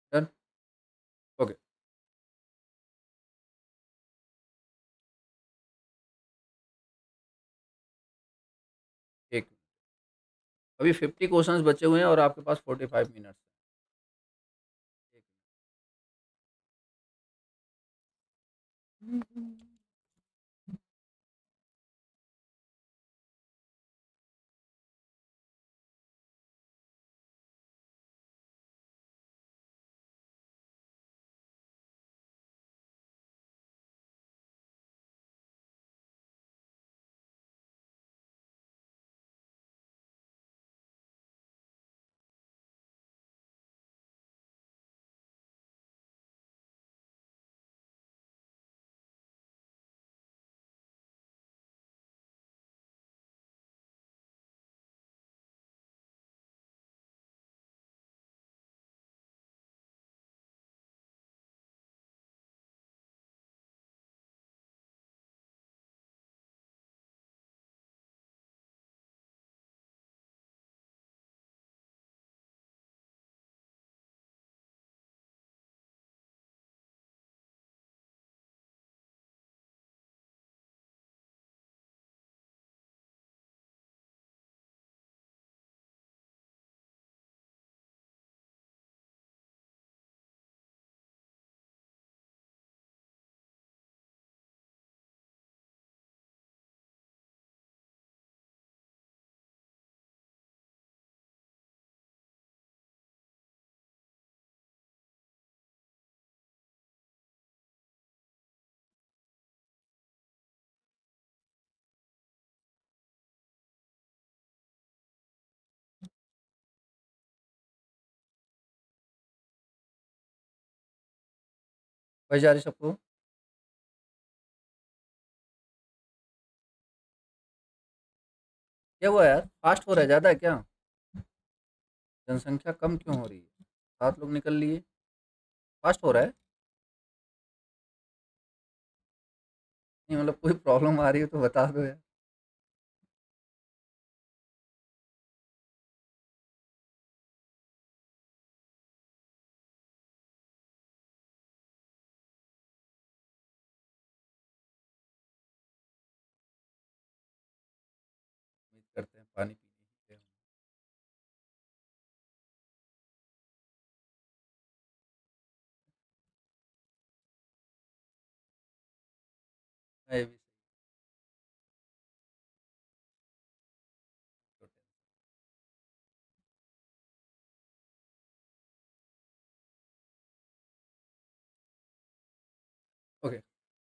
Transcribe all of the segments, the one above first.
Done. Okay. एक, अभी 50 questions बचे हुए हैं और आपके पास 45 मिनट्स है। भाई जा रही सबको? क्या हुआ यार, फास्ट हो रहा है ज़्यादा है क्या? जनसंख्या कम क्यों हो रही है? 7 लोग निकल लिए, फास्ट हो रहा है? नहीं मतलब कोई प्रॉब्लम आ रही है तो बता दो यार। उम्मीद करते हैं पानी पीने ही है भी सही। ओके।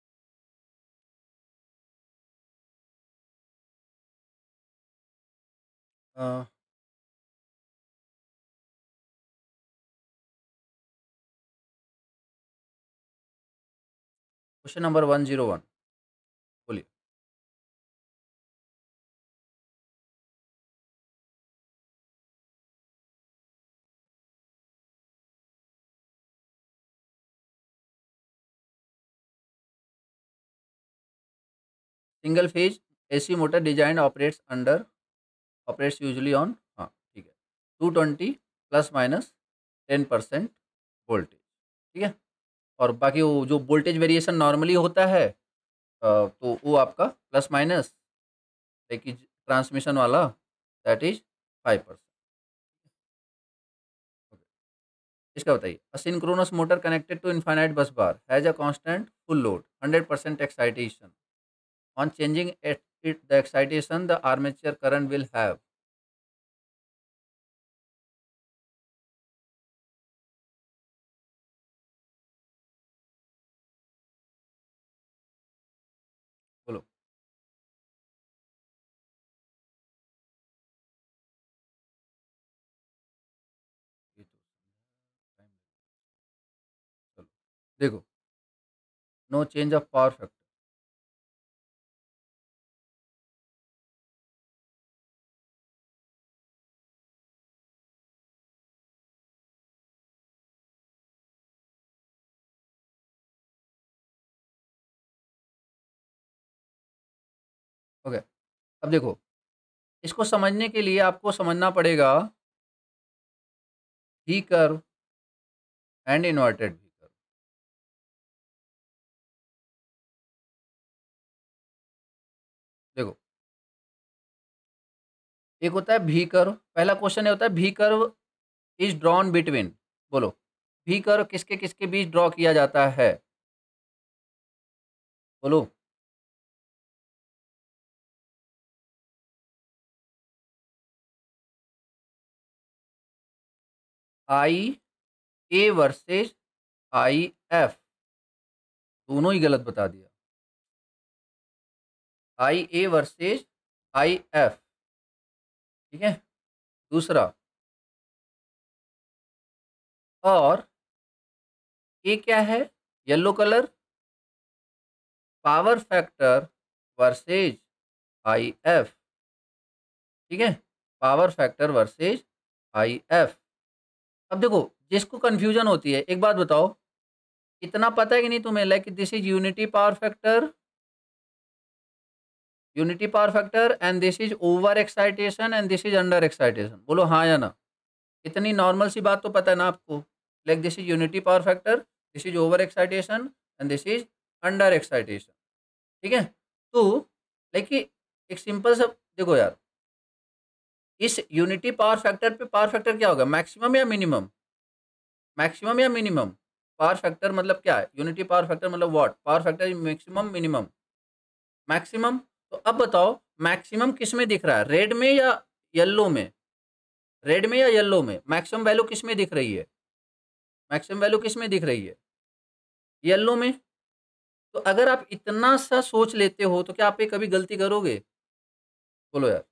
क्वेश्चन नंबर 101, बोलिए। Single phase AC motor design operates usually on, हाँ ठीक है, 220 प्लस माइनस 10% वोल्टेज, ठीक है। और बाकी वो जो वोल्टेज वेरिएशन नॉर्मली होता है, तो वो आपका प्लस माइनस, लेकिन ट्रांसमिशन वाला दैट इज 5%। इसका बताइए, asynchronous motor connected to infinite bus bar has a constant full load 100% excitation, on changing it the excitation the armature current will have. बोलो। ये तो time चलो देखो, no change of power factor. Okay, अब देखो, इसको समझने के लिए आपको समझना पड़ेगा ही curve and inverted V curve. देखो, एक होता है भी कर्व। पहला क्वेश्चन ये होता है भी कर्व इज ड्रॉन बिटवीन, बोलो भी कर्व किसके किसके बीच ड्रॉ किया जाता है, बोलो। आई ए वर्सेज आई एफ, दोनों ही गलत बता दिया। आई ए वर्सेज आई एफ, ठीक है। दूसरा, और ये क्या है, yellow colour, power factor versus I F, ठीक है, power factor versus I F. अब देखो, जिसको कंफ्यूजन होती है, एक बात बताओ, इतना पता है कि नहीं तुम्हें, like this is unity power factor and this is over excitation and this is under excitation, बोलो हाँ या ना। इतनी नॉर्मल सी बात तो पता है ना आपको, like this is unity power factor, this is over excitation and this is under excitation, ठीक है। तो लाइक एक सिंपल सा देखो यार, इस यूनिटी पावर फैक्टर पे पावर फैक्टर क्या होगा, मैक्सिमम या मिनिमम, मैक्सिमम या मिनिमम। पावर फैक्टर मतलब क्या है, यूनिटी पावर फैक्टर मतलब what, power factor maximum minimum, maximum. तो अब बताओ मैक्सिमम किस में दिख रहा है, रेड में या येलो में, रेड में या येलो में, मैक्सिमम वैल्यू किस में दिख रही है, मैक्सिमम वैल्यू किस में दिख रही है, येलो में। तो अगर आप इतना सा सोच लेते हो तो क्या आप ये कभी गलती करोगे, बोलो यार।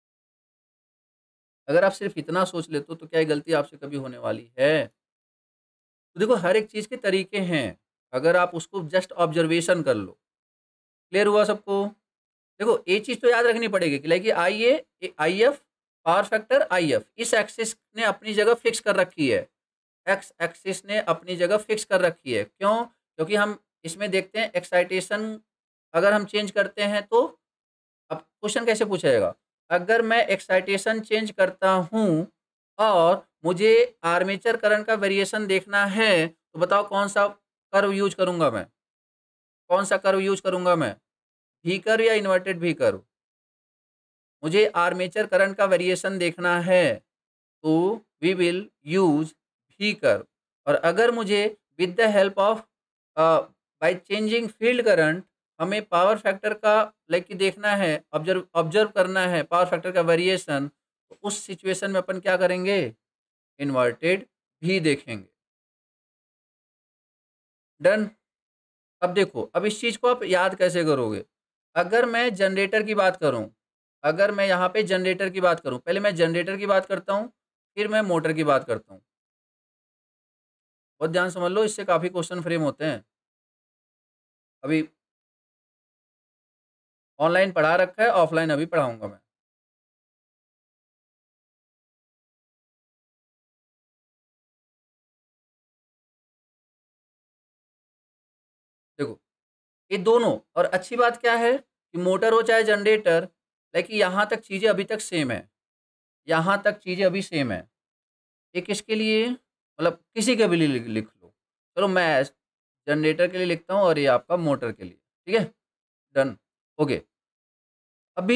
अगर आप सिर्फ इतना सोच लेते हो तो क्या ये गलती आपसे कभी होने वाली है। तो देखो, हर एक चीज़ के तरीके हैं, अगर आप उसको जस्ट ऑब्जर्वेशन कर लो। क्लियर हुआ सबको। देखो, ये चीज़ तो याद रखनी पड़ेगी कि like I A I F, power factor I F, इस एक्सिस ने अपनी जगह फिक्स कर रखी है, एक्स एक्सिस ने अपनी जगह फिक्स कर रखी है। क्यों, क्योंकि हम इसमें देखते हैं एक्साइटेशन अगर हम चेंज करते हैं तो, अब क्वेश्चन कैसे पूछेगा, अगर मैं एक्साइटेशन चेंज करता हूँ और मुझे आर्मेचर करंट का वेरिएशन देखना है, तो बताओ कौन सा कर्व यूज करूंगा मैं, कौन सा कर्व यूज करूंगा मैं, भी कर्व या इन्वर्टेड भी कर्व। मुझे आर्मेचर करंट का वेरिएशन देखना है तो we will use V curve. और अगर मुझे with the help of by changing field current हमें पावर फैक्टर का लाइक देखना है, ऑब्जर्व ऑब्जर्व करना है पावर फैक्टर का वेरिएशन, तो उस सिचुएशन में अपन क्या करेंगे, इन्वर्टेड भी देखेंगे। डन। अब देखो, अब इस चीज़ को आप याद कैसे करोगे, अगर मैं जनरेटर की बात करूं, अगर मैं यहाँ पे जनरेटर की बात करूं, पहले मैं जनरेटर की बात करता हूँ, फिर मैं मोटर की बात करता हूँ। बहुत ध्यान समझ लो, इससे काफ़ी क्वेश्चन फ्रेम होते हैं। अभी ऑनलाइन पढ़ा रखा है, ऑफलाइन अभी पढ़ाऊंगा मैं। देखो, ये दोनों, और अच्छी बात क्या है कि मोटर हो चाहे जनरेटर, लेकिन यहाँ तक चीज़ें अभी तक सेम है, यहाँ तक चीज़ें अभी सेम है। ये किसके लिए, मतलब किसी के भी लिए लिख लो। चलो मैं जनरेटर के लिए लिखता हूँ और ये आपका मोटर के लिए, ठीक है। डन। ओके। अभी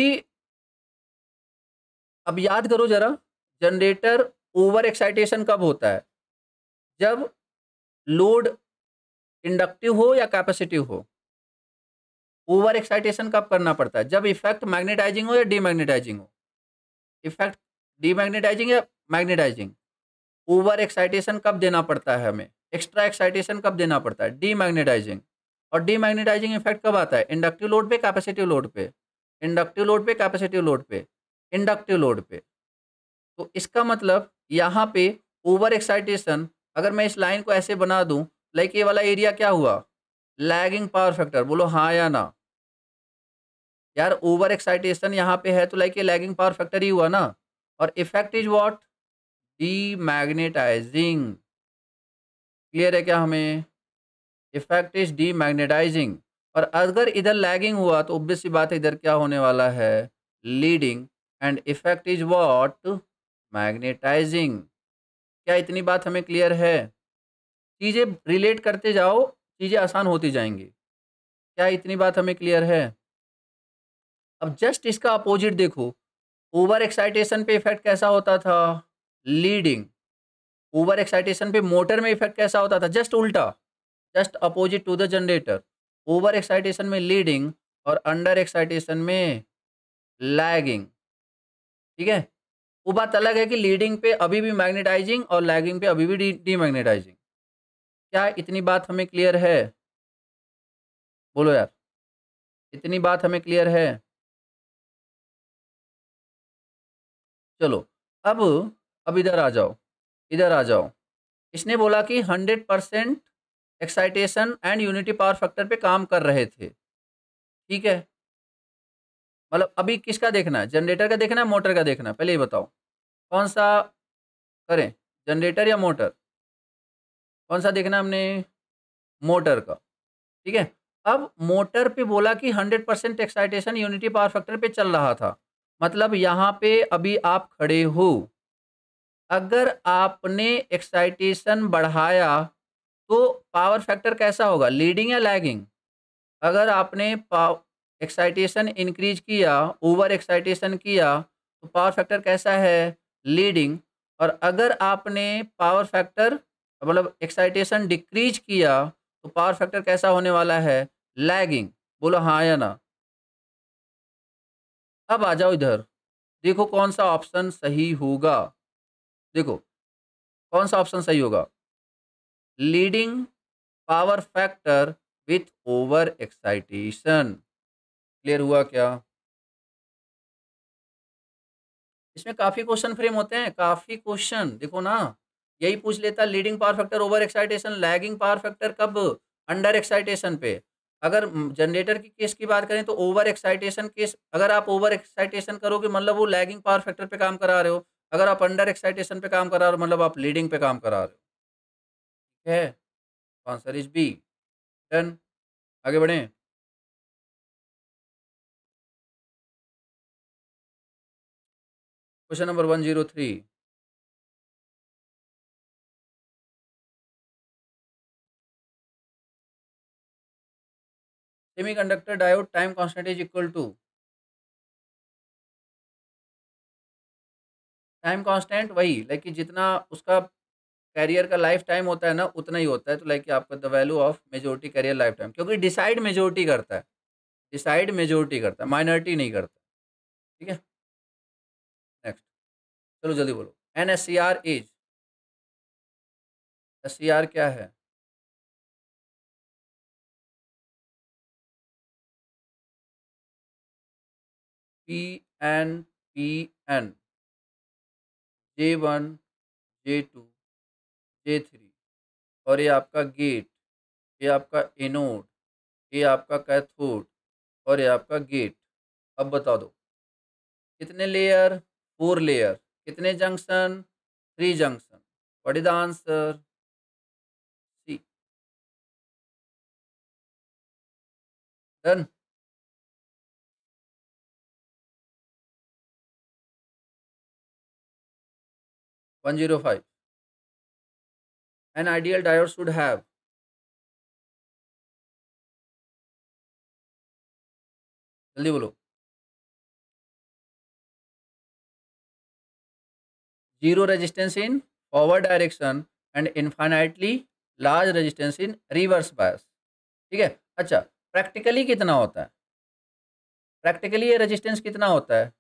अब याद करो जरा, जनरेटर ओवर एक्साइटेशन कब होता है, जब लोड इंडक्टिव हो या कैपेसिटिव हो। ओवर एक्साइटेशन कब करना पड़ता है, जब इफेक्ट मैग्नेटाइजिंग हो या डीमैग्नेटाइजिंग हो, इफेक्ट डीमैग्नेटाइजिंग या मैग्नेटाइजिंग। ओवर एक्साइटेशन कब देना पड़ता है हमें, एक्स्ट्रा एक्साइटेशन कब देना पड़ता है, डीमैग्नेटाइजिंग। और डीमैग्नेटाइजिंग इफेक्ट कब आता है, इंडक्टिव लोड पे कैपेसिटिव लोड पे, इंडक्टिव लोड पे कैपेसिटिव लोड पे, इंडक्टिव लोड पे। तो इसका मतलब यहाँ पे ओवर एक्साइटेशन, अगर मैं इस लाइन को ऐसे बना दूं, लाइक ये वाला एरिया क्या हुआ, लैगिंग पावर फैक्टर, बोलो हाँ या ना। यार ओवर एक्साइटेशन यहाँ पे है तो लाइक ये लैगिंग पावर फैक्टर ही हुआ ना। और effect is what, demagnetizing. Clear है क्या हमें, इफेक्ट इज डीमैग्नेटाइजिंग। और अगर इधर लैगिंग हुआ तो ऑब्वियस सी बात है इधर क्या होने वाला है, leading. And effect is what, magnetizing. क्या इतनी बात हमें क्लियर है। चीज़ें रिलेट करते जाओ, चीज़ें आसान होती जाएंगी। क्या इतनी बात हमें क्लियर है? अब जस्ट इसका अपोजिट देखो, ओवर एक्साइटेशन पे इफेक्ट कैसा होता था? लीडिंग। ओवर एक्साइटेशन पे मोटर में इफेक्ट कैसा होता था? जस्ट उल्टा, just opposite to the generator. Over excitation में लीडिंग और अंडर एक्साइटेशन में लैगिंग। ठीक है, वो बात अलग है कि लीडिंग पे अभी भी मैग्नेटाइजिंग और लैगिंग पे अभी भी डीमैग्नेटाइजिंग। क्या इतनी बात हमें क्लियर है? बोलो यार, इतनी बात हमें क्लियर है? चलो, अब अब इधर आ जाओ, इधर आ जाओ। इसने बोला कि 100% excitation and unity power factor पे काम कर रहे थे। ठीक है, मतलब अभी किसका देखना है? जनरेटर का देखना है, मोटर का देखना है? पहले ये बताओ, कौन सा करें, जनरेटर या मोटर? कौन सा देखना है हमने? मोटर का। ठीक है, अब मोटर पे बोला कि 100% एक्साइटेशन यूनिटी पावर फैक्टर पे चल रहा था, मतलब यहाँ पे अभी आप खड़े हो, अगर आपने एक्साइटेशन बढ़ाया तो पावर फैक्टर कैसा होगा? लीडिंग या लैगिंग? अगर आपने एक्साइटेशन इंक्रीज किया, ओवर एक्साइटेशन किया, तो पावर फैक्टर कैसा है? लीडिंग। और अगर आपने पावर फैक्टर मतलब एक्साइटेशन डिक्रीज किया, तो पावर फैक्टर कैसा होने वाला है? लैगिंग। बोलो हाँ या ना। अब आ जाओ इधर, देखो कौन सा ऑप्शन सही होगा। देखो कौन सा ऑप्शन सही होगा? Leading power factor with over excitation. Clear हुआ क्या? इसमें काफी क्वेश्चन फ्रेम होते हैं, काफी क्वेश्चन देखो ना। यही पूछ लेता, leading power factor over excitation, lagging power factor कब? अंडर एक्साइटेशन पे। अगर जनरेटर की केस की बात करें तो ओवर एक्साइटेशन केस, अगर आप ओवर एक्साइटेशन करोगे मतलब वो लैगिंग पावर फैक्टर पे काम करा रहे हो, अगर आप अंडर एक्साइटेशन पे काम करा रहे हो मतलब आप लीडिंग पे काम करा रहे हो। ठीक है, आंसर इज बी। डन, आगे बढ़ें। Question number 103। Semiconductor diode time constant is equal to, time constant वही लाइक कि जितना उसका कैरियर का लाइफ टाइम होता है ना, उतना ही होता है। तो लाइक कि आपका the value of majority carrier lifetime, क्योंकि डिसाइड मेजोरिटी करता है, डिसाइड मेजोरिटी करता है, माइनॉरिटी नहीं करता। ठीक है, नेक्स्ट, चलो जल्दी बोलो। N S C R is, S C R क्या है? P N, P N, J1, J2, J3, और ये आपका गेट, ये आपका एनोड, ये आपका कैथोड, और ये आपका गेट। अब बता दो कितने लेयर? 4 लेयर। कितने junction? 3 junction. What is the answer? C. Done. 105। An ideal diode should have, जल्दी बोलो। Zero resistance in forward direction and infinitely large resistance in reverse bias. ठीक है, अच्छा, प्रैक्टिकली कितना होता है? प्रैक्टिकली ये रेजिस्टेंस कितना होता है?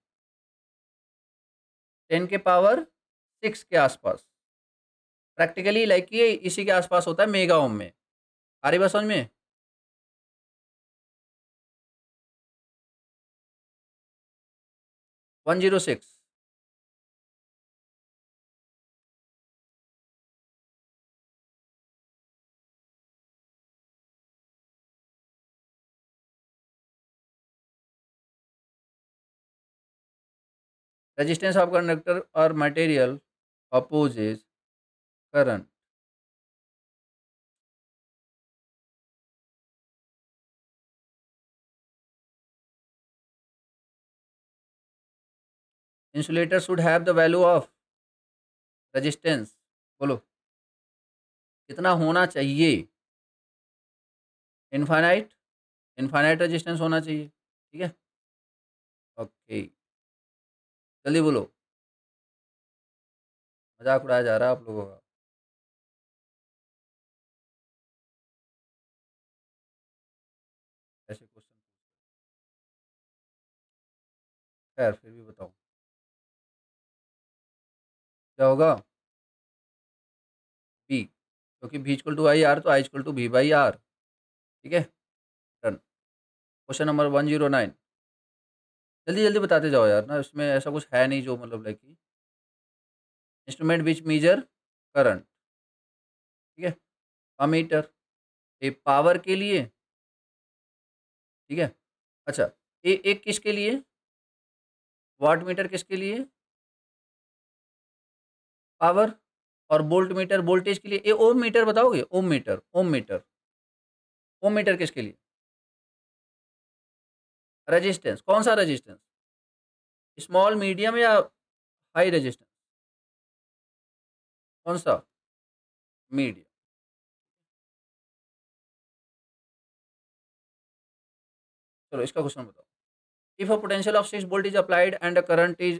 10 के पावर 6 के आसपास। प्रैक्टिकली लाइक ये इसी के आसपास होता है, मेगा ओम में। आ रही बात समझ में? 106। रेजिस्टेंस ऑफ कंडक्टर और material opposes current। insulator should have the value of resistance। बोलो। कितना होना चाहिए? इनफाइनाइट, इनफाइनाइट रेजिस्टेंस होना चाहिए, ठीक है? ओके, जल्दी बोलो, मज़ाक उड़ाया जा रहा है आप लोगों का। ऐसे क्वेश्चन, खैर फिर भी बताओ क्या होगा? बी, क्योंकि भी इक्वल टू आई आर तो I equal to V by R, ठीक है, डन। क्वेश्चन नंबर 109, जल्दी जल्दी बताते जाओ यार ना, इसमें ऐसा कुछ है नहीं जो मतलब like instrument which measure current, ठीक है, अमीटर, ए पावर के लिए, ठीक है। अच्छा, ए एक किसके लिए? वाट मीटर किसके लिए? पावर। और वोल्ट मीटर वोल्टेज के लिए। ए ओम मीटर बताओगे? Ohm meter, ohm meter, ohm meter किसके लिए? रेजिस्टेंस, कौन सा रेजिस्टेंस? स्मॉल, मीडियम या हाई रेजिस्टेंस? कौन सा? मीडियम। चलो इसका क्वेश्चन बताओ। If a potential of 6 volt is applied and a current is,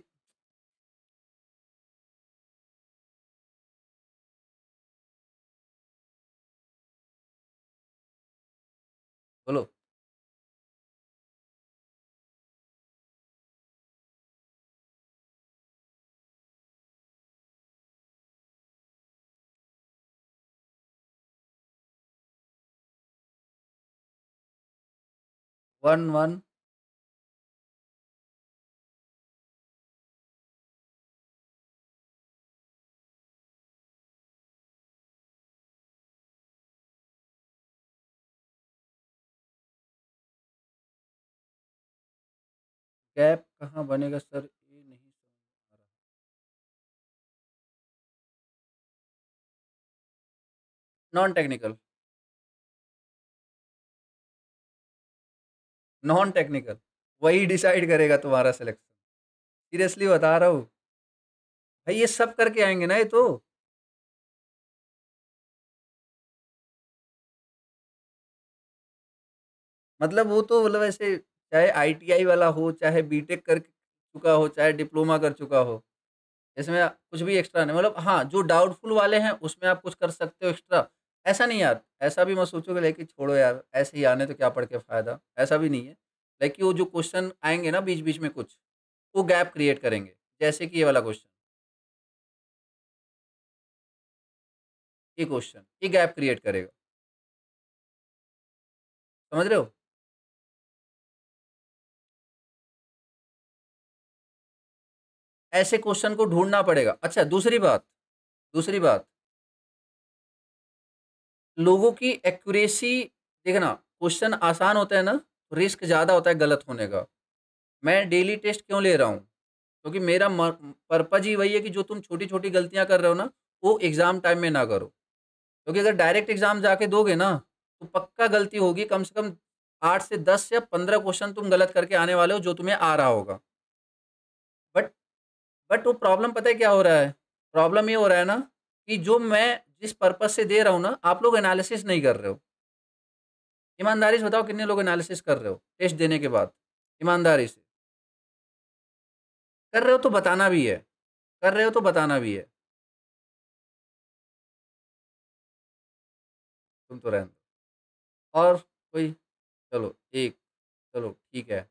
बोलो। 1 1, गैप कहाँ बनेगा सर, ये नहीं समझ आ रहा। नॉन टेक्निकल, नॉन टेक्निकल, वही डिसाइड करेगा तुम्हारा सिलेक्शन। सीरियसली बता रहा हूँ भाई, ये सब करके आएंगे ना ये तो। मतलब वो तो मतलब ऐसे, चाहे आईटीआई वाला हो, चाहे बीटेक कर चुका हो, चाहे डिप्लोमा कर चुका हो, इसमें कुछ भी एक्स्ट्रा नहीं। मतलब हाँ, जो डाउटफुल वाले हैं उसमें आप कुछ कर सकते हो एक्स्ट्रा। ऐसा नहीं यार, ऐसा भी मत सोचो कि लेकिन छोड़ो यार, ऐसे ही आने तो क्या पढ़ के फायदा, ऐसा भी नहीं है। लेकिन वो जो क्वेश्चन आएंगे ना बीच बीच में कुछ, वो गैप क्रिएट करेंगे, जैसे कि ये वाला क्वेश्चन, ये क्वेश्चन ये गैप क्रिएट करेगा, समझ रहे हो? ऐसे क्वेश्चन को ढूंढना पड़ेगा। अच्छा, दूसरी बात, दूसरी बात, लोगों की एक्यूरेसी, देखना, क्वेश्चन आसान होता है ना, रिस्क ज़्यादा होता है गलत होने का। मैं डेली टेस्ट क्यों ले रहा हूँ? क्योंकि मेरा पर्पज ही वही है कि जो तुम छोटी छोटी गलतियां कर रहे हो ना, वो एग्जाम टाइम में ना करो। क्योंकि अगर डायरेक्ट एग्जाम जाके दोगे ना, तो पक्का गलती होगी, कम से कम 8 से 10 या 15 क्वेश्चन तुम गलत करके आने वाले हो जो तुम्हें आ रहा होगा। बट बट वो प्रॉब्लम पता है क्या हो रहा है? प्रॉब्लम ये हो रहा है ना, कि जो मैं जिस पर्पज से दे रहा हूँ ना, आप लोग एनालिसिस नहीं कर रहे हो। ईमानदारी से बताओ कितने लोग एनालिसिस कर रहे हो टेस्ट देने के बाद? ईमानदारी से कर रहे हो तो बताना भी है, कर रहे हो तो बताना भी है। तुम तो रहने दो। और कोई? चलो एक, चलो ठीक है,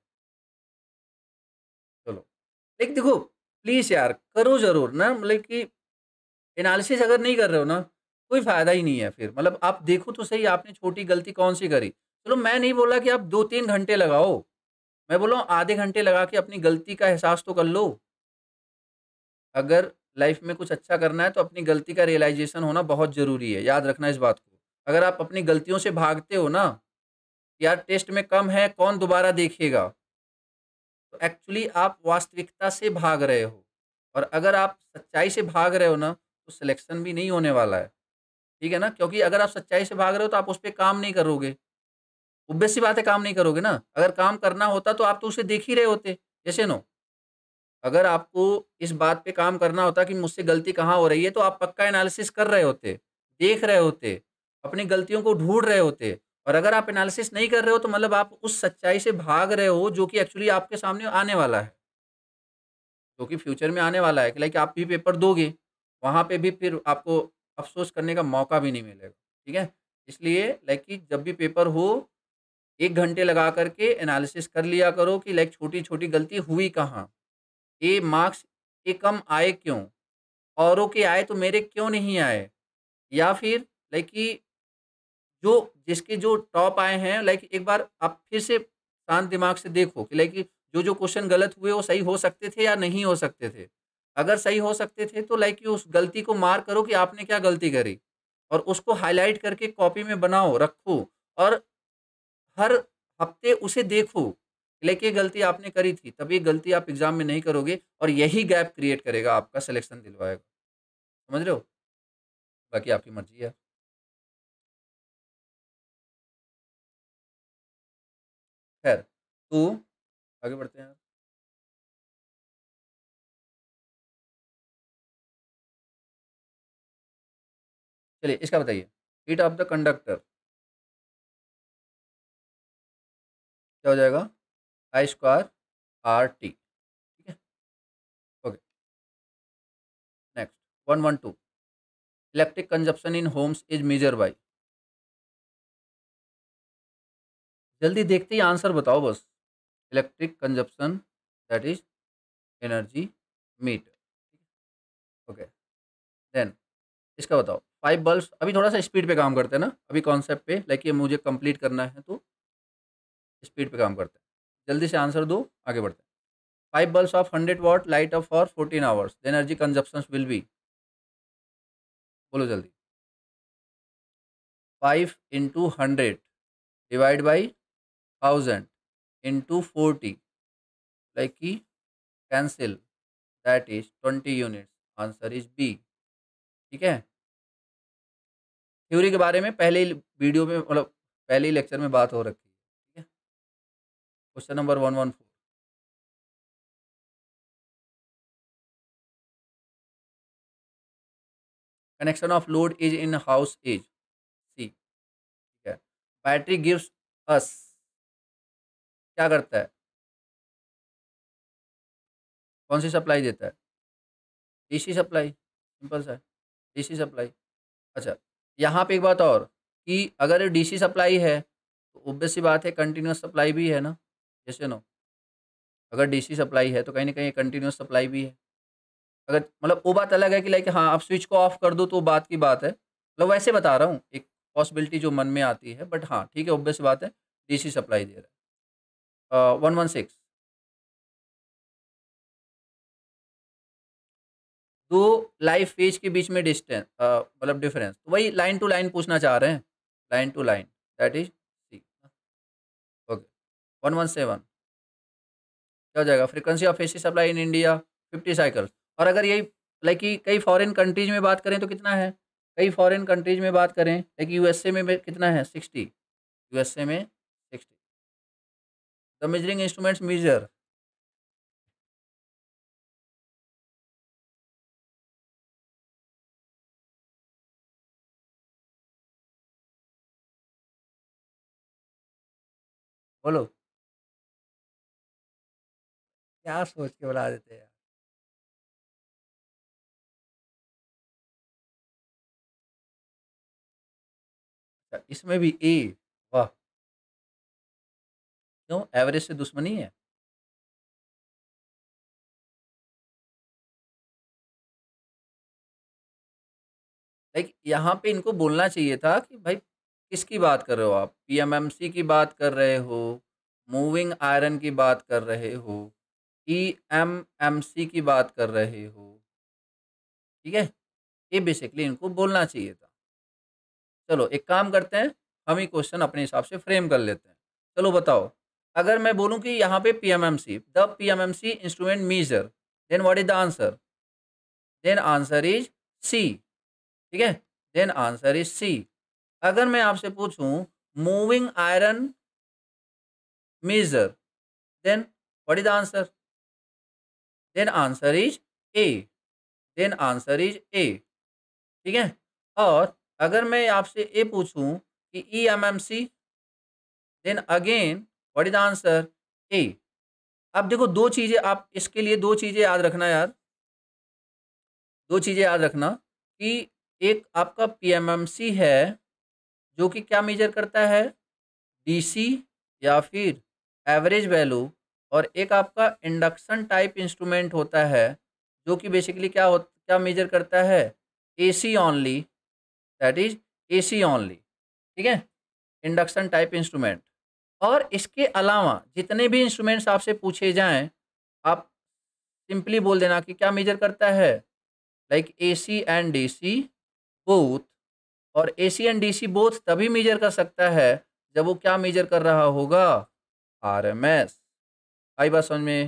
चलो। लेकिन देखो, प्लीज यार करो जरूर ना, मतलब कि एनालिसिस अगर नहीं कर रहे हो ना, कोई फायदा ही नहीं है फिर। मतलब आप देखो तो सही, आपने छोटी गलती कौन सी करी। चलो मैं नहीं बोला कि आप 2 3 घंटे लगाओ, मैं बोला हूँ आधे घंटे लगा के अपनी गलती का एहसास तो कर लो। अगर लाइफ में कुछ अच्छा करना है तो अपनी गलती का रियलाइजेशन होना बहुत ज़रूरी है, याद रखना इस बात को। अगर आप अपनी गलतियों से भागते हो ना, यार टेस्ट में कम है, कौन दोबारा देखेगा, तो एक्चुअली आप वास्तविकता से भाग रहे हो। और अगर आप सच्चाई से भाग रहे हो ना, तो सिलेक्शन भी नहीं होने वाला है, ठीक है ना? क्योंकि अगर आप सच्चाई से भाग रहे हो तो आप उस पे काम नहीं करोगे। ऑब्वियस सी बात है, काम नहीं करोगे ना। अगर काम करना होता तो आप तो उसे देख ही रहे होते, जैसे नो। अगर आपको इस बात पे काम करना होता कि मुझसे गलती कहाँ हो रही है, तो आप पक्का एनालिसिस कर रहे होते। देख रहे होते, अपनी गलतियों को ढूंढ रहे होते, और अगर आप एनालिसिस नहीं कर रहे हो तो मतलब आप उस सच्चाई से भाग रहे हो जो कि एक्चुअली आपके सामने आने वाला है, जो कि फ्यूचर में आने वाला है कि लाइक आप भी पेपर दोगे, वहाँ पे भी फिर आपको अफ़सोस करने का मौका भी नहीं मिलेगा, ठीक है? इसलिए लाइक कि जब भी पेपर हो, 1 घंटे लगा कर के एनालिसिस कर लिया करो कि लाइक छोटी-छोटी गलती हुई कहाँ? ये मार्क्स ये कम आए क्यों? औरों के आए तो मेरे क्यों नहीं आए? या फिर लाइक कि जो जिसके जो टॉप आए हैं लाइक एक बार आप फिर से शांत दिमाग से देखो कि लाइक कि जो क्वेश्चन गलत हुए वो सही हो सकते थे या नहीं हो सकते थे। अगर सही हो सकते थे तो लाइक कि उस गलती को मार्क करो कि आपने क्या गलती करी और उसको हाइलाइट करके कॉपी में बनाओ, रखो और हर हफ्ते उसे देखो। लाइक ये गलती आपने करी थी, तब ये गलती आप एग्ज़ाम में नहीं करोगे और यही गैप क्रिएट करेगा आपका सिलेक्शन दिलवाएगा। समझ रहे हो? बाकी आपकी मर्ज़ी है। खैर, तो आगे बढ़ते हैं। चलिए इसका बताइए। हीट ऑफ द कंडक्टर क्या हो जाएगा? I square R T. ठीक है, okay. Next 112 electric consumption in homes is measure by. जल्दी देखते ही आंसर बताओ बस। Electric consumption that is energy meter. Okay, then इसका बताओ। 5 बल्ब्स, अभी थोड़ा सा स्पीड पे काम करते हैं ना, अभी कॉन्सेप्ट पे लाइक ये मुझे कंप्लीट करना है तो स्पीड पे काम करते हैं। जल्दी से आंसर दो, आगे बढ़ते हैं। 5 bulbs of 100 watt light up for 14 hours the energy consumption will be. बोलो जल्दी। 5 into 100 divide by 1000 into 40 like की cancel that is 20 units. Answer is B. ठीक है, थ्योरी के बारे में पहले ही वीडियो में मतलब पहले ही लेक्चर में बात हो रखी है। ठीक है, question number 114। Connection of load is in house is C. ठीक है, बैटरी गिव्स अस क्या करता है? कौन सी सप्लाई देता है? डीसी सप्लाई, सिंपल सा है, डीसी सप्लाई। अच्छा, यहाँ पे एक बात और कि अगर डीसी सप्लाई है तो ऑब्वियस सी बात है कंटिन्यूअस सप्लाई भी है ना, जैसे नो। अगर डीसी सप्लाई है तो कहीं ना कहीं कंटिन्यूअस सप्लाई भी है। अगर मतलब वो बात अलग है कि लाइक हाँ आप स्विच को ऑफ कर दो तो बात की बात है, मतलब वैसे बता रहा हूँ एक पॉसिबिलिटी जो मन में आती है, बट हाँ ठीक है ऑब्वियस बात है, डीसी सप्लाई दे रहा है। 116 दो लाइव फेज के बीच में डिस्टेंस मतलब डिफरेंस, तो वही लाइन टू लाइन पूछना चाह रहे हैं, line to line that is C. Okay, 117 क्या हो जाएगा? Frequency of AC supply in India 50 cycles. और अगर यही लाइक कि कई फॉरेन कंट्रीज में बात करें तो कितना है? कई फॉरेन कंट्रीज में बात करें लाइक यूएसए में कितना है? 60। यूएसए में 60। The measuring instruments measure. बोलो, क्या सोच के बता देते हैं? अच्छा, इसमें भी ए। वाह, क्यों एवरेज से दुश्मनी है? लाइक यहाँ पे इनको बोलना चाहिए था कि भाई किसकी बात कर रहे हो आप? पीएमएमसी की बात कर रहे हो, मूविंग आयरन की बात कर रहे हो, ईएमएमसी की बात कर रहे हो। ठीक है, ये बेसिकली इनको बोलना चाहिए था। चलो एक काम करते हैं, हम ही क्वेश्चन अपने हिसाब से फ्रेम कर लेते हैं। चलो बताओ, अगर मैं बोलूं कि यहाँ पे PMMC the PMMC instrument measure, then what is the answer? Then answer is C. ठीक है, देन आंसर इज सी। अगर मैं आपसे पूछूं moving iron measure, then what is the answer? Then answer is A. Then answer is A. ठीक है, और अगर मैं आपसे ये पूछूं कि EMMC, then again what is the answer? A. अब देखो दो चीजें, आप इसके लिए दो चीजें याद रखना यार, दो चीजें याद रखना कि एक आपका PMMC है जो कि क्या मेजर करता है, DC या फिर एवरेज वैल्यू, और एक आपका इंडक्शन टाइप इंस्ट्रूमेंट होता है जो कि बेसिकली क्या मेजर करता है, AC only, that is AC only. ठीक है, इंडक्शन टाइप इंस्ट्रूमेंट। और इसके अलावा जितने भी इंस्ट्रूमेंट्स आपसे पूछे जाएं, आप सिंपली बोल देना कि क्या मेजर करता है, like AC and DC both. और AC एंड DC बोथ तभी मेजर कर सकता है जब वो क्या मेजर कर रहा होगा, RMS। आई बात समझ में?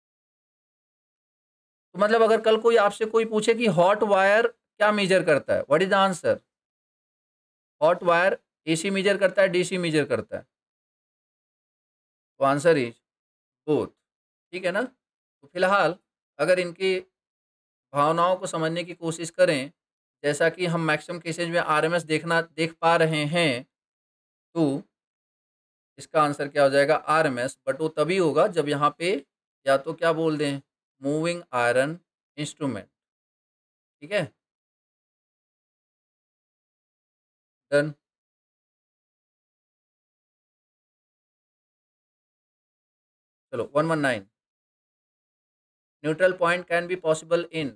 तो मतलब अगर कल कोई आपसे कोई पूछे कि हॉट वायर क्या मेजर करता है, what is the answer? Hot wire AC measure करता है, DC मेजर करता है? तो आंसर इज बोथ। ठीक है ना? तो फिलहाल अगर इनकी भावनाओं को समझने की कोशिश करें, जैसा कि हम मैक्सिमम केसेज में RMS देख पा रहे हैं, तो इसका आंसर क्या हो जाएगा, RMS। बट वो तभी होगा जब यहाँ पे या तो क्या बोल दें, मूविंग आयरन इंस्ट्रूमेंट। ठीक है, डन। चलो 119, neutral point can be possible in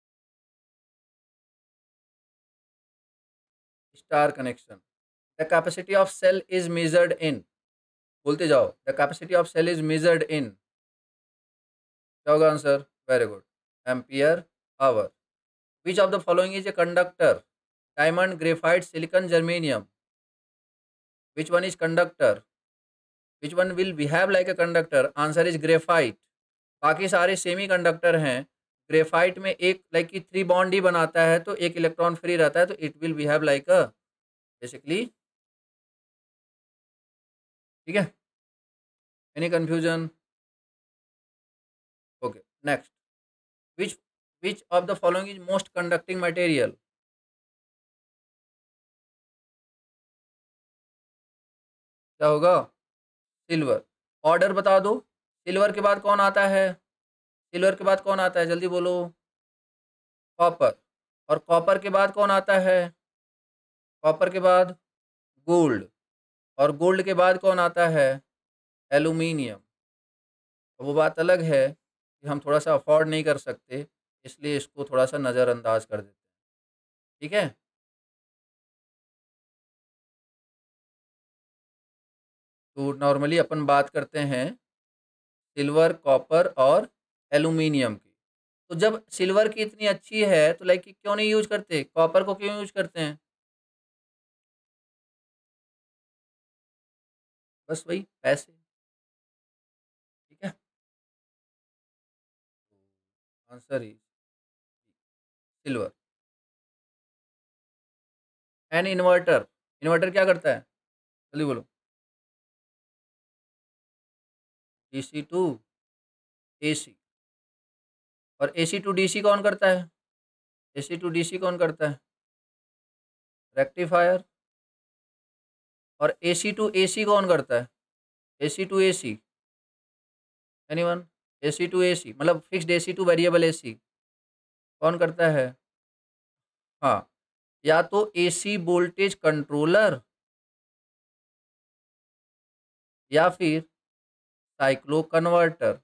star connection. The capacity of cell is measured in, बोलते जाओ, the capacity of cell is measured in, क्या होगा आंसर? Very good, ampere hour. Which of the following is a conductor, diamond, graphite, silicon, germanium? Which one is conductor? Which one will behave like a conductor? Answer is graphite. बाकी सारे semi conductor हैं, graphite में एक like की 3 bond ही बनाता है, तो एक इलेक्ट्रॉन फ्री रहता है, तो it will behave like a basically. ठीक है, any confusion? Okay, next. Which which of the following is most conducting material? क्या होगा? सिल्वर। ऑर्डर बता दो, सिल्वर के बाद कौन आता है, सिल्वर के बाद कौन आता है, जल्दी बोलो। कॉपर। और कॉपर के बाद कौन आता है, कॉपर के बाद गोल्ड। और गोल्ड के बाद कौन आता है, एल्यूमिनियम। अब वो बात अलग है कि हम थोड़ा सा अफोर्ड नहीं कर सकते, इसलिए इसको थोड़ा सा नज़रअंदाज कर देते हैं। ठीक है, तो नॉर्मली अपन बात करते हैं सिल्वर, कॉपर और एल्यूमिनियम की। तो जब सिल्वर की इतनी अच्छी है तो लाइक क्यों नहीं यूज करते, कॉपर को क्यों यूज करते हैं? बस वही पैसे। ठीक है, answer is silver. An inverter, inverter क्या करता है, जल्दी बोलो। DC to AC। और AC टू DC कौन करता है, AC टू DC कौन करता है, रेक्टिफायर। और AC टू AC कौन करता है, AC to AC, anyone? AC to AC मतलब fixed AC to variable AC कौन करता है? हाँ, या तो AC वोल्टेज कंट्रोलर या फिर cyclo converter.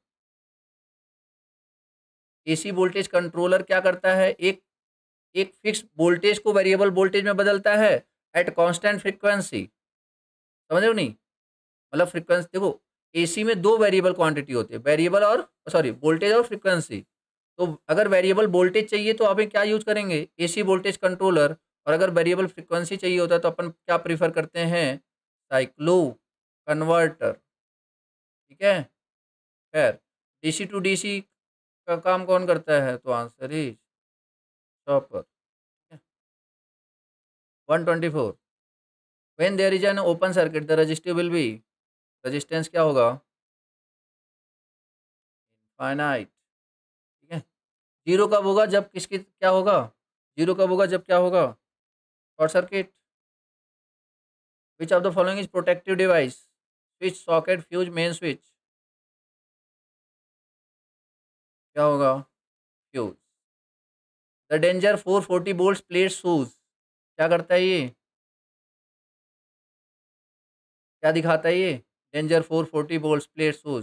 AC voltage controller क्या करता है, एक एक फिक्स वोल्टेज को वेरिएबल वोल्टेज में बदलता है एट कांस्टेंट फ्रीक्वेंसी। समझ रहे हो नहीं? मतलब फ्रीक्वेंसी देखो, AC में दो वेरिएबल क्वांटिटी होती है, वेरिएबल और सॉरी वोल्टेज और फ्रीक्वेंसी। तो अगर वेरिएबल वोल्टेज चाहिए तो आप क्या यूज करेंगे, AC वोल्टेज कंट्रोलर। और अगर वेरिएबल फ्रीक्वेंसी चाहिए होता है तो अपन क्या प्रीफर करते हैं, साइक्लो कन्वर्टर। ठीक है, खैर DC टू DC का काम कौन करता है, तो answer is chopper. 124, when there is an open circuit the resistive will be, resistance क्या होगा, फाइनाइट। ठीक है, जीरो कब होगा, जब किसकी क्या होगा, जीरो कब होगा जब क्या होगा, short circuit. Which of the following is protective device? Switch, socket, fuse, main switch. क्या होगा? Fuse. The danger 440 volt plate shoes, क्या करता है ये? क्या दिखाता है ये? Danger 440 volt plate shoes.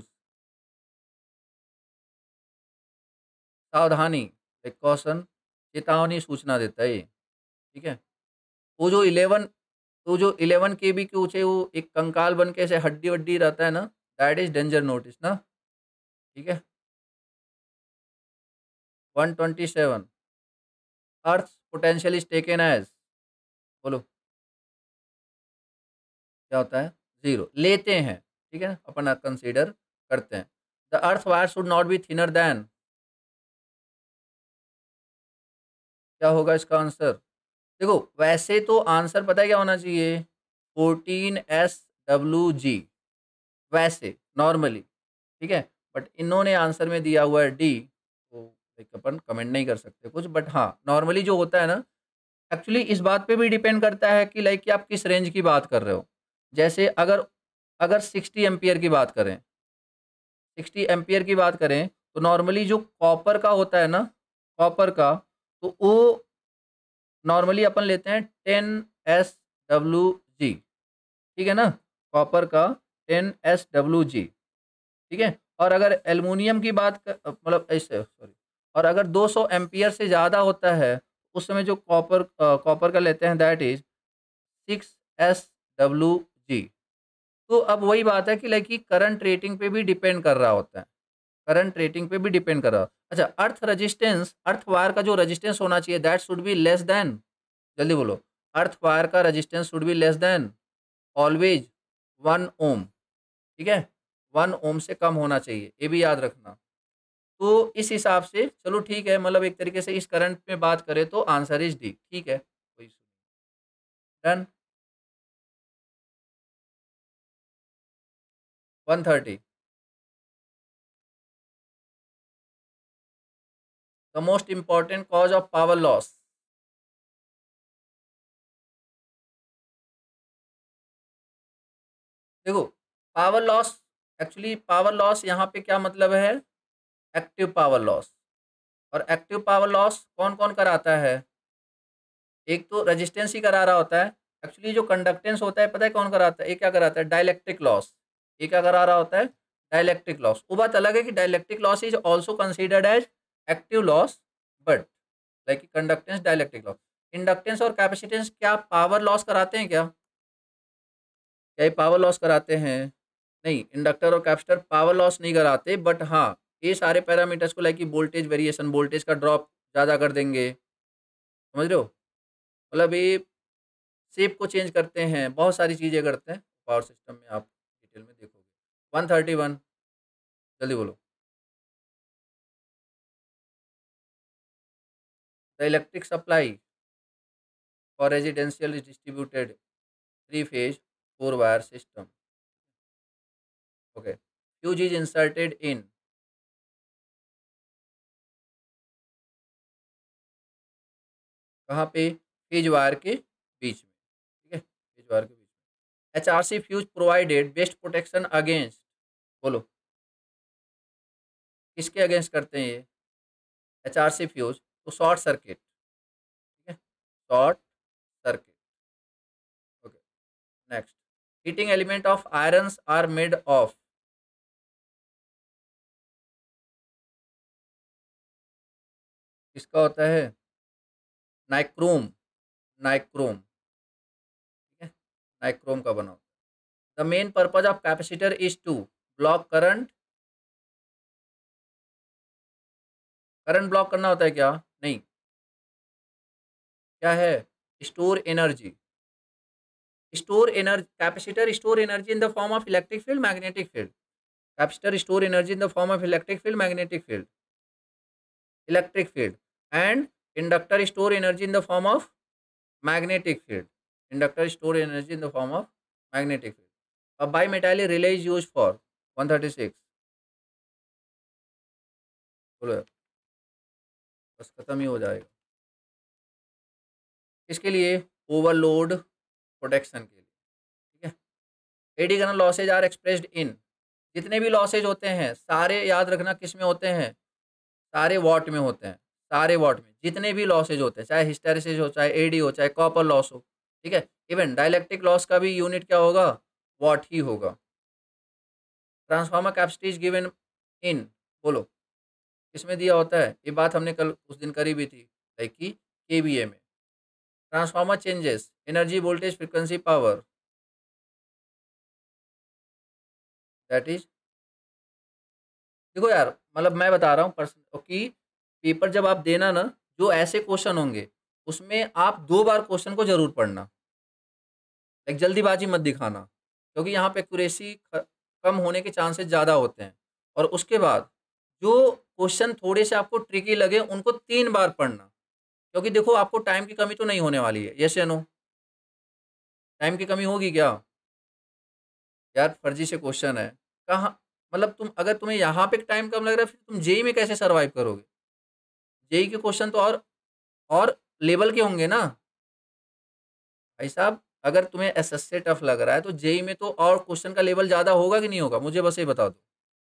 सावधानी, प्रिकॉशन, चेतावनी, सूचना देता है ये। ठीक है। वो जो 11 केबी के ऊंचे वो एक कंकाल बन के ऐसे हड्डी वड्डी रहता है ना, दैट इज डेंजर नोटिस ना। ठीक है। 127, earth potential is taken as, बोलो क्या होता है? जीरो, लेते हैं। ठीक है, अपन कंसीडर करते हैं। The earth wire should not be thinner than, क्या होगा इसका आंसर? देखो वैसे तो आंसर पता है क्या होना चाहिए? 14 SWG, वैसे नॉर्मली। ठीक है, बट इन्होंने आंसर में दिया हुआ है डी, तो लाइक अपन कमेंट नहीं कर सकते कुछ, बट हाँ नॉर्मली जो होता है ना, एक्चुअली इस बात पे भी डिपेंड करता है कि लाइक कि आप किस रेंज की बात कर रहे हो। जैसे अगर अगर 60 एम्पियर की बात करें, 60 एम्पियर की बात करें, तो नॉर्मली जो कॉपर का होता है ना, कॉपर का, तो वो नॉर्मली अपन लेते हैं 10 SWG। ठीक है ना, कॉपर का 10 SWG। ठीक है। और अगर एल्युमिनियम की बात मतलब ऐसे सॉरी, और अगर 200 एम्पियर से ज़्यादा होता है, उस समय जो कॉपर का लेते हैं दैट इज 6 SWG। तो अब वही बात है कि लाइक कि करंट रेटिंग पे भी डिपेंड कर रहा होता है, करंट रेटिंग पे भी डिपेंड कर रहा है। अच्छा, अर्थ रेजिस्टेंस, अर्थ वायर का जो रेजिस्टेंस होना चाहिए that should be less than, जल्दी बोलो, अर्थ वायर का resistance should be less than always 1 ohm. ठीक है, 1 ओम से कम होना चाहिए, ये भी याद रखना। तो इस हिसाब से चलो ठीक है, मतलब एक तरीके से इस करंट में बात करें तो आंसर इज डी। ठीक है, कोई done. 130, the most important cause of power loss. देखो power loss, actually power loss यहाँ पे क्या मतलब है? Active power loss. और एक्टिव पावर लॉस कौन कौन कराता है? एक तो रेजिस्टेंस ही करा रहा होता है। एक्चुअली जो कंडक्टेंस होता है पता है कौन कराता है? ये क्या कराता है? Dielectric loss. ये क्या करा रहा होता है? Dielectric loss. वो बात अलग है कि dielectric loss is also considered as active loss, but like conductance, dielectric loss. Inductance और कैपेसिटेंस क्या पावर लॉस कराते हैं क्या? क्या ये पावर लॉस कराते हैं? नहीं, इंडक्टर और कैपेसिटर पावर लॉस नहीं कराते, बट हाँ ये सारे पैरामीटर्स को लाइक वोल्टेज वेरिएशन, वोल्टेज का ड्रॉप ज़्यादा कर देंगे, समझ रहे हो? मतलब ये शेप को चेंज करते हैं, बहुत सारी चीज़ें करते हैं पावर सिस्टम में, आप डिटेल में देखोगे। 131, जल्दी बोलो। The electric supply for residential distributed 3 phase 4 wire system. Okay, fuse is inserted in, कहाँ पे? फेज वायर के बीच में। ठीक है, फेज वायर के बीच में। HRC fuse provided best protection against, बोलो किसके अगेंस्ट करते हैं ये? HRC फ्यूज तो शॉर्ट सर्किट। ठीक है, short circuit. Okay, next, heating element of irons are made of, किसका होता है? Nichrome, nichrome. ठीक है, नाइक्रोम का बना होता है। The main purpose of capacitor is to block current, current block करना होता है क्या? नहीं, क्या है? Store energy, store energy. Capacitor store energy in the form of electric field, magnetic field. Capacitor store energy in the form of electric field, magnetic field, electric field. And inductor store energy in the form of magnetic field, inductor store energy in the form of magnetic field। a bimetallic relay is used for 136, बोलो यार, बस खत्म ही हो जाएगा। किसके लिए? Overload protection के लिए, ठीक है। Eddy current losses are expressed in, जितने भी लॉसेज होते हैं सारे याद रखना किस में होते हैं, सारे वॉट में होते हैं, सारे वॉट में जितने भी लॉसेज होते हैं, चाहे हिस्टेरिसिस हो, चाहे एडी हो, चाहे कॉपर लॉस हो, ठीक है। इवन डाइलेक्ट्रिक लॉस का भी यूनिट क्या होगा, वॉट ही होगा। Transformer capacity is given in, बोलो किसमें दिया होता है, ये बात हमने कल उस दिन करी भी थी, लाइक कि केवीए में। Transformer changes energy voltage frequency power, that is, देखो यार मतलब मैं बता रहा हूँ पर्सन कि पेपर जब आप देना ना, जो ऐसे क्वेश्चन होंगे उसमें आप 2 बार क्वेश्चन को जरूर पढ़ना, एक जल्दीबाजी मत दिखाना, क्योंकि यहाँ पे एक्यूरेसी कम होने के चांसेस ज़्यादा होते हैं। और उसके बाद जो क्वेश्चन थोड़े से आपको ट्रिकी लगे उनको 3 बार पढ़ना, क्योंकि देखो आपको टाइम की कमी तो नहीं होने वाली है, यस या नो, टाइम की कमी होगी क्या यार, फर्जी से क्वेश्चन है कहाँ, मतलब तुम अगर तुम्हें यहाँ पे टाइम कम लग रहा है फिर तुम जेई में कैसे सरवाइव करोगे, जेई के क्वेश्चन तो और लेवल के होंगे ना भाई साहब। अगर तुम्हें एसएस से टफ लग रहा है तो जेई में तो और क्वेश्चन का लेवल ज़्यादा होगा कि नहीं होगा, मुझे बस ये बता दो।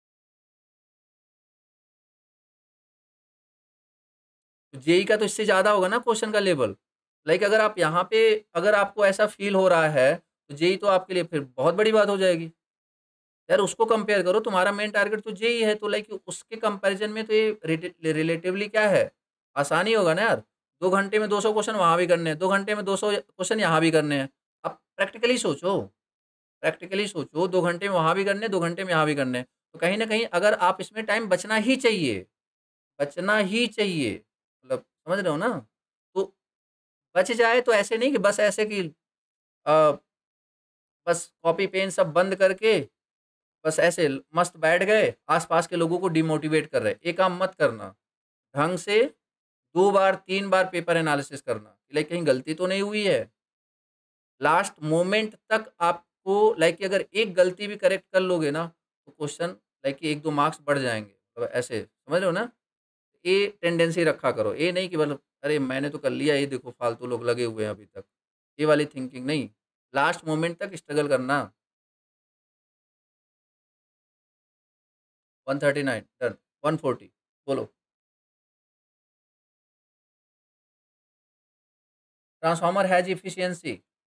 तो जेई का तो इससे ज़्यादा होगा ना क्वेश्चन का लेवल, लाइक अगर आप यहाँ पे अगर आपको ऐसा फील हो रहा है तो जेई तो आपके लिए फिर बहुत बड़ी बात हो जाएगी यार। उसको कंपेयर करो, तुम्हारा मेन टारगेट तो जेई है, तो लाइक उसके कंपैरिजन में तो ये रिलेटिवली क्या है, आसानी होगा ना यार। 2 घंटे में 200 क्वेश्चन वहाँ भी करने हैं, 2 घंटे में 200 क्वेश्चन यहाँ भी करने हैं। अब प्रैक्टिकली सोचो, प्रैक्टिकली सोचो, 2 घंटे में वहाँ भी करने, 2 घंटे में यहाँ भी करने, तो कहीं ना कहीं अगर आप इसमें टाइम बचना ही चाहिए, बचना ही चाहिए, मतलब समझ रहे हो ना, तो बच जाए तो ऐसे नहीं कि बस ऐसे कि अ, बस कॉपी पेन सब बंद करके बस ऐसे मस्त बैठ गए, आसपास के लोगों को डिमोटिवेट कर रहे, ये काम मत करना। ढंग से 2 बार 3 बार पेपर एनालिसिस करना, लाइक कहीं गलती तो नहीं हुई है, लास्ट मोमेंट तक आपको, लाइक कि अगर एक गलती भी करेक्ट कर लोगे ना तो क्वेश्चन लाइक कि 1-2 मार्क्स बढ़ जाएंगे, तो ऐसे समझ रहे हो ना। ये टेंडेंसी रखा करो, ये नहीं कि मतलब अरे मैंने तो कर लिया, ये देखो फालतू लोग लगे हुए हैं अभी तक, ये वाली थिंकिंग नहीं, लास्ट मोमेंट तक स्ट्रगल करना। 139 डन, 140 बोलो। Transformer has efficiency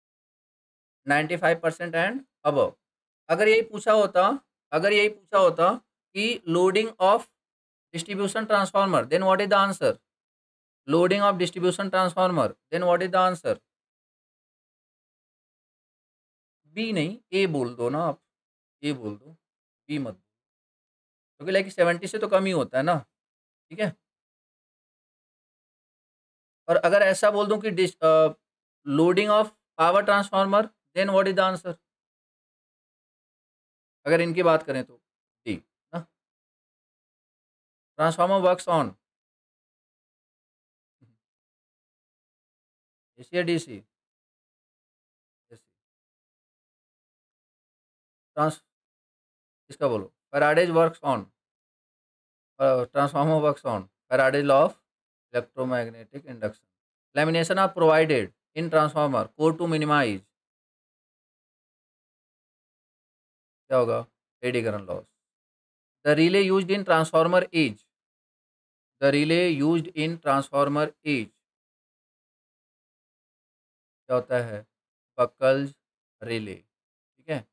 95% and above. अगर यही पूछा होता, अगर यही पूछा होता कि loading of distribution transformer, then what is the answer, loading of distribution transformer, then what is the answer, B नहीं ए बोल दो ना आप, ए बोल दो, बी मत, क्योंकि लाइक 70 से तो कम ही होता है ना, ठीक है। और अगर ऐसा बोल दूं कि loading of power transformer, then what is the answer, अगर इनकी बात करें तो डी ना। ट्रांसफार्मर वर्क्स ऑन एसी या डीसी, ट्रांस इसका बोलो, Faraday's works on, transformer works on Faraday's law of electromagnetic induction, lamination are provided in transformer core to minimise, क्या होगा, eddy current loss. The relay used in transformer is, the relay used in transformer is क्या होता है, buckles relay, ठीक है।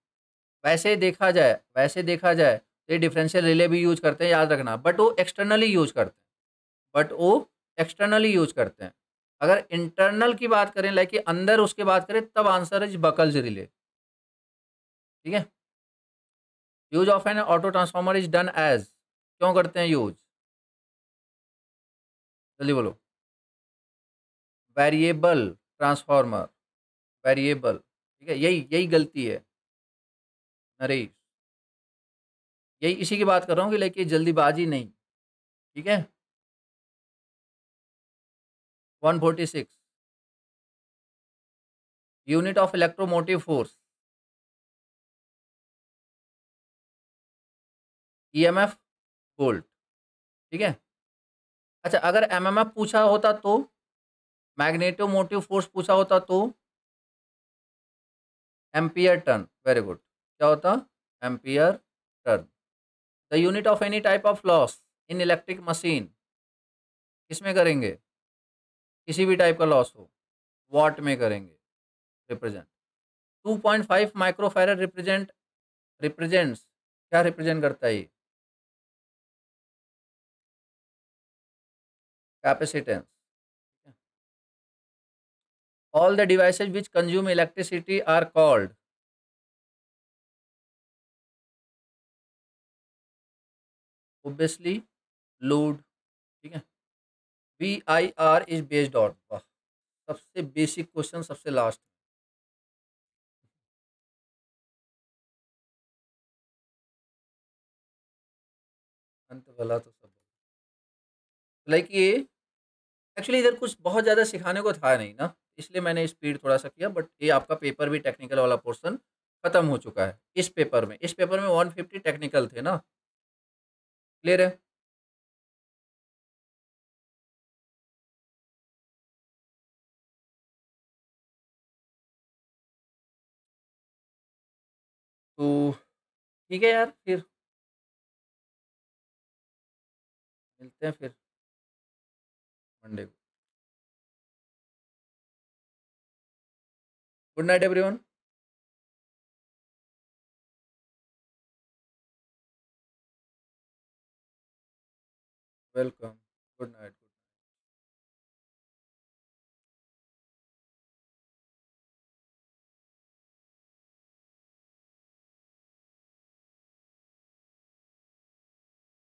वैसे देखा जाए तो ये डिफरेंशियल रिले भी यूज करते हैं, याद रखना, बट वो एक्सटर्नली यूज करते हैं, बट वो एक्सटर्नली यूज करते हैं। अगर इंटरनल की बात करें, लाइक कि अंदर उसके बात करें, तब आंसर इज बकल्स रिले, ठीक है। Use of an auto transformer is done as, क्यों करते हैं यूज, जल्दी बोलो, वेरिएबल ट्रांसफार्मर, वेरिएबल, ठीक है, यही यही गलती है नरेश, यही इसी की बात कर रहा हूँ कि लाइक जल्दीबाजी नहीं, ठीक है। 146 unit of electromotive force, EMF volt, ठीक है। अच्छा अगर एमएमएफ पूछा होता तो मैग्नेटोमोटिव फोर्स पूछा होता तो एम्पियर टर्न, वेरी गुड, क्या होता, ampere turn. The unit of any type of loss in electric machine, किसमें करेंगे, किसी भी टाइप का लॉस हो, वॉट में करेंगे, रिप्रेजेंट। 2.5 माइक्रोफैरड रिप्रेजेंट्स, क्या रिप्रेजेंट करता है ये, capacitance. All the devices which consume electricity are called, obviously load, ठीक है। VIR इज बेस्ड ऑन, वाह, सबसे बेसिक क्वेश्चन सबसे लास्ट। अंत वाला तो सब लाइक ये, एक्चुअली इधर कुछ बहुत ज़्यादा सिखाने को था नहीं ना, इसलिए मैंने स्पीड थोड़ा सा किया, बट ये आपका पेपर भी टेक्निकल वाला पोर्शन खत्म हो चुका है इस पेपर में 150 टेक्निकल थे ना, क्लियर है। तो ठीक है यार, फिर मिलते हैं फिर मंडे को। Good night everyone. Welcome. Good night.